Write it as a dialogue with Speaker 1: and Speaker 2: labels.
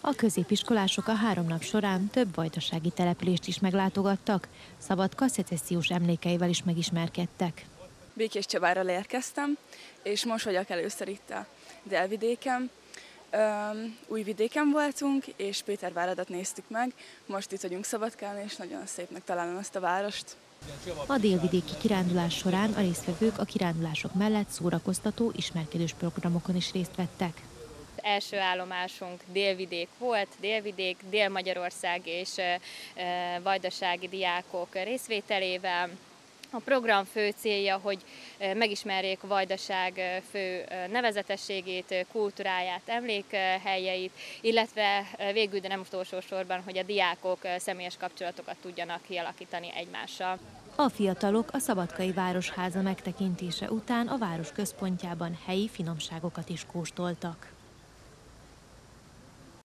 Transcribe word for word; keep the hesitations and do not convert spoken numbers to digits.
Speaker 1: A középiskolások a három nap során több vajdasági települést is meglátogattak, Szabadka szecessziós emlékeivel is megismerkedtek.
Speaker 2: Békés Csabáról érkeztem, és most vagyok először itt a Délvidéken. Üm, Újvidéken voltunk, és Péterváradat néztük meg. Most itt vagyunk Szabadkán, és nagyon szépnek találom ezt a várost.
Speaker 1: A délvidéki kirándulás során a résztvevők a kirándulások mellett szórakoztató, ismerkedős programokon is részt vettek.
Speaker 3: Első állomásunk Délvidék volt, Délvidék, Dél-Magyarország és vajdasági diákok részvételével. A program fő célja, hogy megismerjék a Vajdaság fő nevezetességét, kultúráját, emlékhelyeit, illetve végül, de nem utolsó sorban, hogy a diákok személyes kapcsolatokat tudjanak kialakítani egymással.
Speaker 1: A fiatalok a Szabadkai Városháza megtekintése után a város központjában helyi finomságokat is kóstoltak.